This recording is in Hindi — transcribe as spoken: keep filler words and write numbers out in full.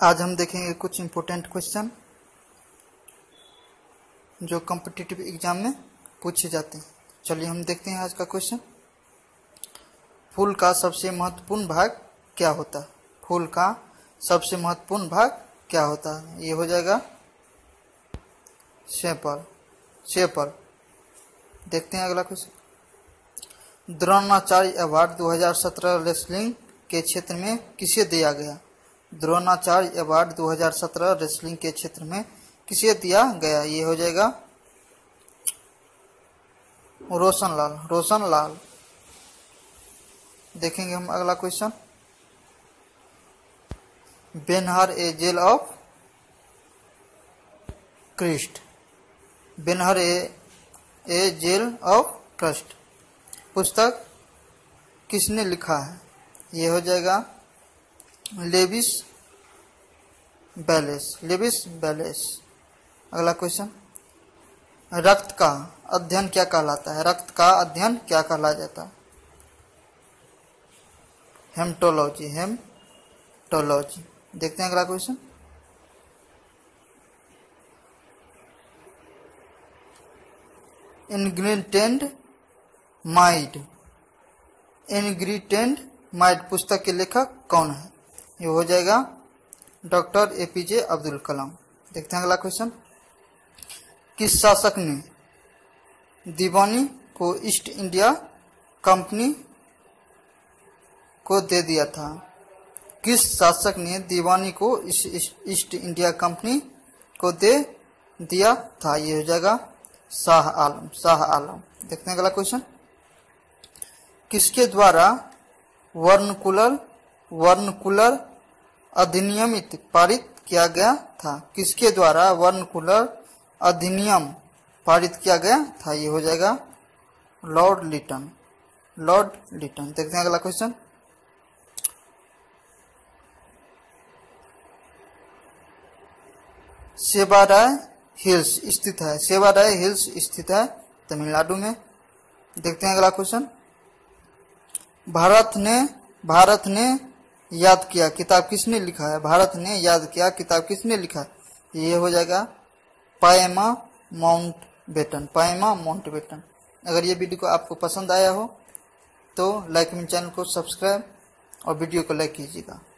आज हम देखेंगे कुछ इम्पोर्टेंट क्वेश्चन जो कॉम्पिटिटिव एग्जाम में पूछे जाते हैं। चलिए हम देखते हैं आज का क्वेश्चन। फूल का सबसे महत्वपूर्ण भाग क्या होता है? फूल का सबसे महत्वपूर्ण भाग क्या होता है? ये हो जाएगा सेपल सेपल देखते हैं अगला क्वेश्चन। द्रोणाचार्य अवार्ड दो हज़ार सत्रह रेसलिंग के क्षेत्र में किसे दिया गया? द्रोणाचार्य अवार्ड दो हज़ार सत्रह रेसलिंग के क्षेत्र में किसे दिया गया? ये हो जाएगा रोशन लाल रोशन लाल देखेंगे हम अगला question. Ben Hur a tale of Christ Ben Hur a a tale of Christ पुस्तक किसने लिखा है? ये हो जाएगा लेविस बैलेस लेविस बैलेस अगला क्वेश्चन। रक्त का अध्ययन क्या कहलाता है? रक्त का अध्ययन क्या कहला जाता है? हेमटोलॉजी हेमटोलॉजी देखते हैं अगला question. Ingredient mind ingredient mind पुस्तक के लेखक कौन है? ये हो जाएगा डॉक्टर एपीजे अब्दुल कलाम। देखते हैं अगला क्वेश्चन। किस शासक ने दीवानी को ईस्ट इंडिया कंपनी को दे दिया था? किस शासक ने दीवानी को ईस्ट इंडिया कंपनी को दे दिया था? ये हो जाएगा शाह आलम शाह आलम देखते हैं अगला क्वेश्चन। किसके द्वारा वर्णकुलर वर्णकुलर अधिनियम पारित किया गया था? किसके द्वारा वर्णकुलर अधिनियम पारित किया गया था? ये हो जाएगा लॉर्ड लिटन लॉर्ड लिटन देखते हैं अगला क्वेश्चन। सेवाराय हिल्स स्थित है सेवाराय हिल्स स्थित है तमिलनाडु में। देखते हैं अगला क्वेश्चन। भारत ने भारत ने याद किया किताब किसने लिखा है? भारत ने याद किया किताब किसने लिखा है? ये हो जाएगा पाएमा माउंटबेटन पाएमा माउंटबेटन। अगर ये वीडियो को आपको पसंद आया हो तो लाइक मेरे चैनल को सब्सक्राइब और वीडियो को लाइक कीजिएगा।